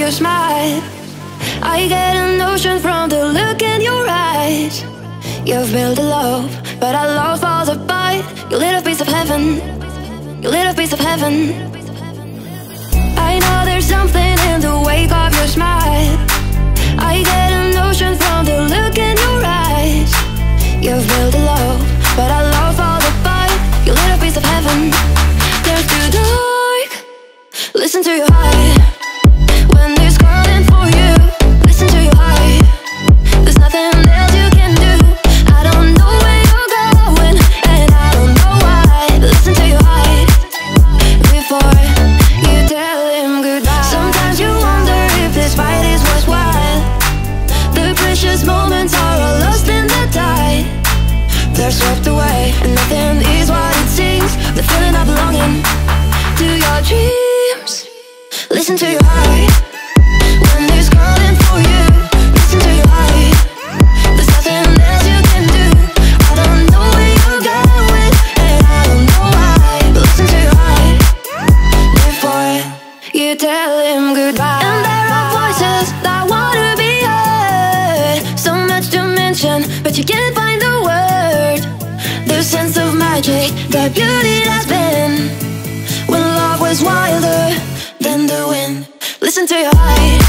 your smile. I get a notion from the look in your eyes. You've built a love, but our love falls apart. You lit a piece of heaven. You lit a piece of heaven. I know there's something in the wake of your smile. I get a notion from the look in your eyes. You've built a love, but our love falls apart. You lit a piece of heaven. There's too dark. Listen to your heart. When it's calling for you, listen to your heart. There's nothing else you can do. I don't know where you're going, and I don't know why. Listen to your heart before you tell him goodbye. Sometimes you wonder if this fight is worthwhile. The precious moments are all lost in the tide. They're swept away, and nothing is what it seems. The feeling of belonging to your dreams. Listen to your heart. When it's calling for you, listen to your heart. There's nothing else you can do. I don't know where you're going, and I don't know why. Listen to your heart before you tell him goodbye. And there are voices that wanna be heard. So much to mention, but you can't find the word. The sense of magic, the beauty that's been when love was wilder than the wind. Listen to your heart.